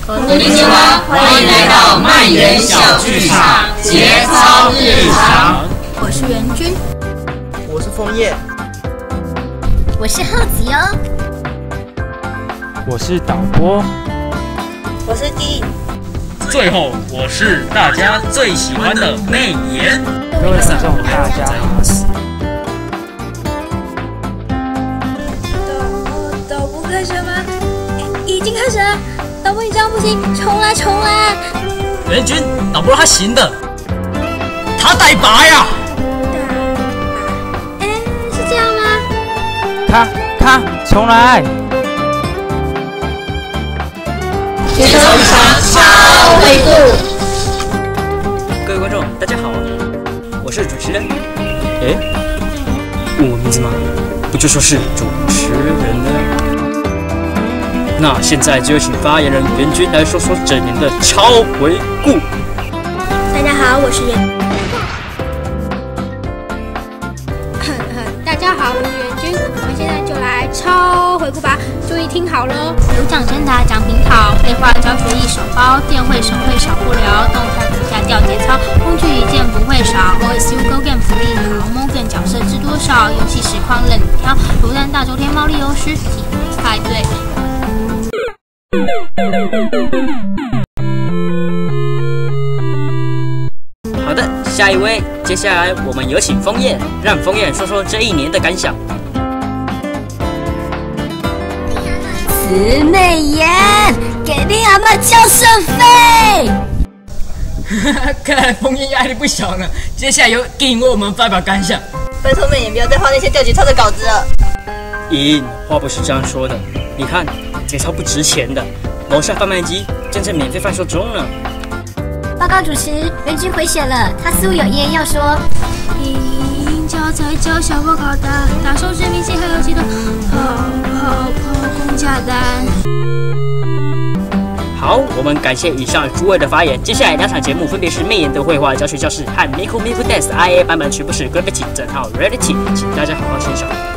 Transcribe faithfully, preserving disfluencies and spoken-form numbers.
こんにちは，欢迎来到蔓延小剧场节操日常。 我是袁君， 我是枫叶， 我是浩子哟， 我是导播， 我是D。 最后，我是大家最喜欢的内妍。 各位观众，大家好。 导导播开始了吗？已经开始了。导播，你这样不行，重来，重来。 袁君，导播他行的，他带拔呀。 哎，是这样吗？ 咔咔，重来。 节操日常超回顾。 各位观众，大家好，我是主持人。哎，问我名字吗？不就说是主持人呢？那现在就有请发言人袁君来说说整年的超回顾。 大家好，我是袁。大家好，我是袁君。我们现在就来超回顾吧，注意听好喽。 有奖征答，奖品好，废话教学一手包，电绘手绘少不了，动态补下掉节操，工具一件不会少。O S U Go Game 福利好 ，Morgan 角色知多少？游戏实况任你挑，卤蛋大周天猫利优势，体育派对。 好的，下一位，接下来我们有请枫叶，让枫叶说说这一年的感想。 慈内妍，给令阿妈交社费。 看来枫叶压力不小呢。接下来由给我们发表感想。 拜托妹也不要再画那些掉节操的稿子了。 咦，话不是这样说的，你看。节操不值钱的，楼下贩卖机正在免费贩售中呢。 报告主持，袁君回血了，他似乎有言要说。赢家才教小报考的，打收视明星还有几多跑跑跑公价单。 好，我们感谢以上诸位的发言。接下来两场节目分别是媚妍的绘画教学教室和 Miku Miku Dance I A 版本，全部是 Gravity 整号 Reality， 请大家好好欣赏。